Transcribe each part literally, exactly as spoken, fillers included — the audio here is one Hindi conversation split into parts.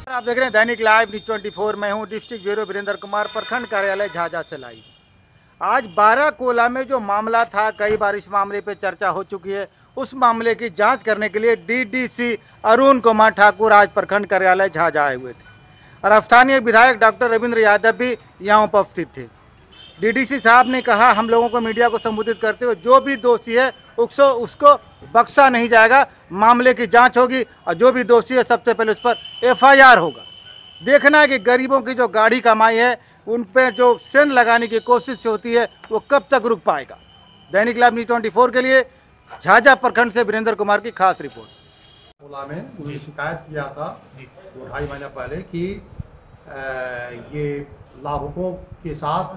आप देख रहे हैं दैनिक लाइव न्यूज चौबीस। मैं हूं डिस्ट्रिक्ट ब्यूरो वीरेंद्र कुमार, प्रखंड कार्यालय झाझा से लाइव। आज बाराकोला में जो मामला था, कई बार इस मामले पे चर्चा हो चुकी है। उस मामले की जांच करने के लिए डीडीसी अरुण कुमार ठाकुर आज प्रखंड कार्यालय झाझा आए हुए थे और स्थानीय विधायक डॉक्टर रविंद्र यादव भी यहाँ उपस्थित थे। डीडीसी साहब ने कहा, हम लोगों को मीडिया को संबोधित करते हुए, जो भी दोषी है उसको उसको बख्शा नहीं जाएगा, मामले की जांच होगी और जो भी दोषी है सबसे पहले उस पर एफआईआर होगा। देखना है कि गरीबों की जो गाढ़ी कमाई है उन पर जो सेंध लगाने की कोशिश होती है वो कब तक रुक पाएगा। दैनिक लाइव न्यूज चौबीस के लिए झाझा प्रखंड से वीरेंद्र कुमार की खास रिपोर्ट। ओला में उन्होंने शिकायत किया था दो ढाई महीने पहले कि ये लाभुकों के साथ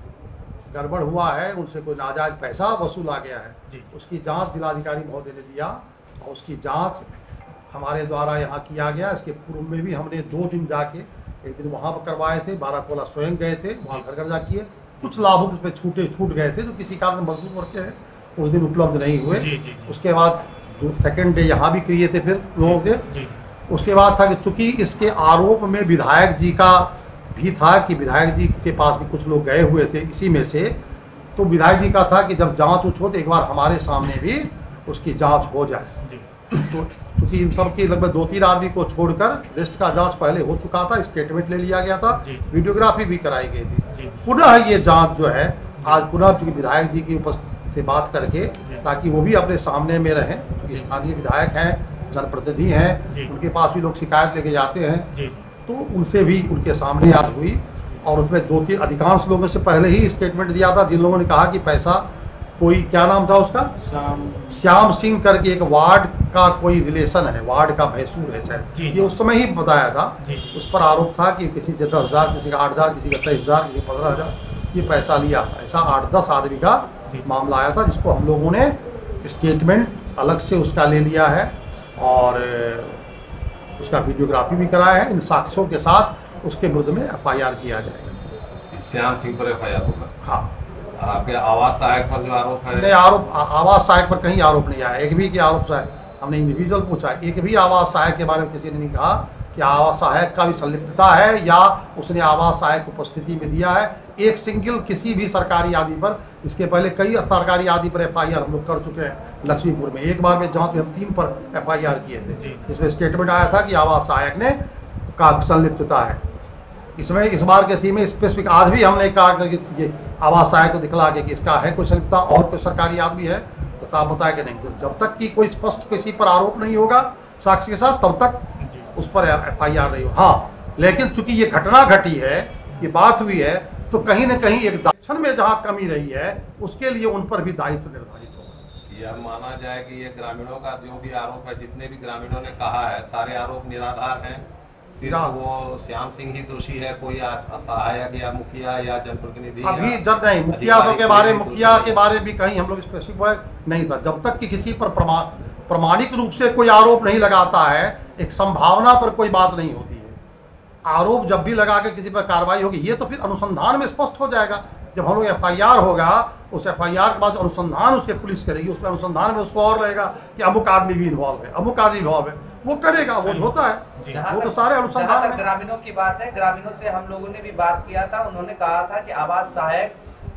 गड़बड़ हुआ है, उनसे कोई नाजायज पैसा वसूला गया है। उसकी जांच जिलाधिकारी महोदय ने दिया और उसकी जांच हमारे द्वारा यहाँ किया गया। इसके पूर्व में भी हमने दो दिन जाके, एक दिन वहाँ पर करवाए थे, बाराकोला स्वयं गए थे, वहाँ घर घर जा किए। कुछ लाभुक उस पर छूटे छूट गए थे जो किसी कारण मजबूर करके हैं, उस दिन उपलब्ध नहीं हुए। जी, जी, जी। उसके बाद जो सेकेंड डे यहाँ भी किए थे फिर लोगों के। उसके बाद था कि चूंकि इसके आरोप में विधायक जी का भी था कि विधायक जी के पास भी कुछ लोग गए हुए थे इसी में से, तो विधायक जी का था कि जब जांच उच हो तो एक बार हमारे सामने भी उसकी जांच हो जाए। तो क्योंकि इन सब की लगभग दो तीन आदमी को छोड़कर रेस्ट का जांच पहले हो चुका था, स्टेटमेंट ले लिया गया था, वीडियोग्राफी भी कराई गई थी। पुनः ये जांच जो है आज पुनः चूंकि विधायक जी की उपस्थिति से बात करके, ताकि वो भी अपने सामने में रहें, क्योंकि स्थानीय विधायक हैं, जनप्रतिनिधि हैं, उनके पास भी लोग शिकायत लेके जाते हैं, तो उनसे भी उनके सामने आज हुई। और उसमें दो तीन अधिकांश लोगों से पहले ही स्टेटमेंट दिया था, जिन लोगों ने कहा कि पैसा कोई, क्या नाम था उसका, श्याम श्याम सिंह करके एक वार्ड का कोई रिलेशन है, वार्ड का भैंसूर है शायद, ये उस समय ही बताया था। उस पर आरोप था कि किसी से दस हज़ार, किसी का आठ हज़ार, किसी का तेईस हज़ार, किसी पंद्रह हज़ार ये पैसा लिया। ऐसा आठ दस आदमी का मामला आया था, जिसको हम लोगों ने स्टेटमेंट अलग से उसका ले लिया है और उसका वीडियोग्राफी भी कराया है। इन साक्ष्यों के साथ उसके विरुद्ध में एफ आई आर किया जाएगा। श्याम सिंह पर एफ आई आर होगा। हाँ, आपके आवास सहायक पर जो आरोप है? नहीं, आरोप आवास सहायक पर कहीं आरोप नहीं आया। एक भी कि आरोप सहायक, हमने इंडिविजुअल पूछा, एक भी आवास सहायक के बारे में किसी ने नहीं कहा कि आवास सहायक का भी संलिप्तता है या उसने आवास सहायक उपस्थिति में दिया है। एक सिंगल किसी भी सरकारी आदि पर, इसके पहले कई सरकारी आदि पर एफ आई आर हम लोग कर चुके हैं। लक्ष्मीपुर में एक बार में जांच में हम तीन पर एफ आई आर किए थे, इसमें स्टेटमेंट आया था कि आवास सहायक ने का संलिप्तता है। इसमें इस बार के थी में स्पेसिफिक आज भी हमने कहा कि ये आवास सहायक को दिखला के कि इसका है कोई संलिप्तता और कोई सरकारी आदमी है, तो साहब बताया कि नहीं। जब तक कि कोई स्पष्ट किसी पर आरोप नहीं होगा साक्ष्य के साथ, तब तक उस पर एफ आई आर नहीं हो। हाँ, लेकिन चूंकि ये घटना घटी है, ये बात हुई है, तो कहीं ना कहीं एक दायित्व में जहाँ कमी रही है उसके लिए उन पर भी दायित्व निर्धारित होगा। यह माना जाए कि ये ग्रामीणों का जो भी आरोप है, जितने भी ग्रामीणों ने कहा है, सारे आरोप निराधार हैं। सिर्फ वो श्याम सिंह ही दोषी है, कोई सहायक या मुखिया या जनप्रतिनिधि अभी जब नहीं, मुखिया के बारे मुखिया के बारे भी कहीं हम लोग स्पेसिफिक नहीं था। जब तक कि किसी पर प्रमाण प्रमाणिक रूप से कोई आरोप नहीं लगाता है, एक संभावना पर कोई बात नहीं होती है। आरोप जब भी लगा के किसी पर कार्रवाई होगी, ये तो फिर अनुसंधान में स्पष्ट हो जाएगा। जब हम लोग एफ आई आर होगा, उस एफ आई आर के बाद अनुसंधान उसके पुलिस करेगी, उसमें अनुसंधान में उसको और रहेगा कि अमुक आदमी भी इन्वॉल्व है, अमुक आदमी इन्वॉल्व है, वो करेगा, वो होता है, वो तो सारे अनुसंधान। ग्रामीणों की बात है, ग्रामीणों से हम लोगों ने भी बात किया था, उन्होंने कहा था कि आवास सहायक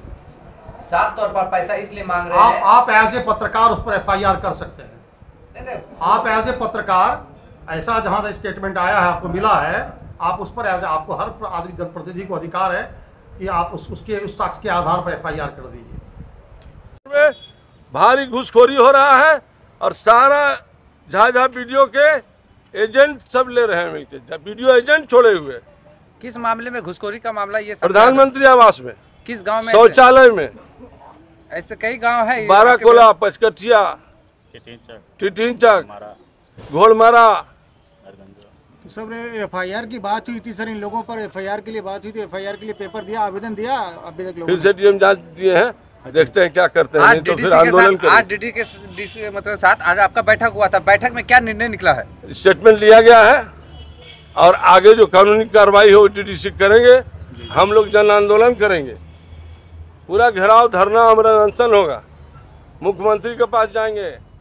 साफ तौर पर पैसा इसलिए मांग रहे हैं। आप एज ए पत्रकार उस पर एफ आई आर कर सकते हैं। नहीं, नहीं, आप एज ए पत्रकार, ऐसा जहाँ से स्टेटमेंट आया है, आपको मिला है, आप उस पर एज आपको हर आदमी जनप्रतिनिधि को अधिकार है कि आप उस उसके उस साक्ष्य के आधार पर एफ आई आर कर दीजिए। भारी घूसखोरी हो रहा है और सारा झाझा वीडियो के एजेंट सब ले रहे हैं मिलकर, वीडियो एजेंट छोड़े हुए। किस मामले में घुसखोरी का मामला? ये प्रधानमंत्री आवास में। किस गांव में? शौचालय में। ऐसे कई गांव है, बाराकोला, पचकठिया, टिटिनचक, घोड़मारा। तो सब एफ आई आर की बात हुई थी सर, इन लोगों पर एफ आई आर के लिए बात हुई थी, एफ आई आर के लिए पेपर दिया, आवेदन दिया, अभी तक फिर से डीएम जांच दिए हैं। अच्छा। देखते हैं क्या करते हैं, नहीं तो फिर आंदोलन करेंगे। आज डीडी के डीसी मतलब साथ आज आपका बैठक हुआ था, बैठक में क्या निर्णय निकला है? स्टेटमेंट लिया गया है और आगे जो कानूनी कार्रवाई हो डीडीसी करेंगे। हम लोग जन आंदोलन करेंगे, पूरा घेराव, धरना, अमरण अनशन होगा, मुख्यमंत्री के पास जाएंगे।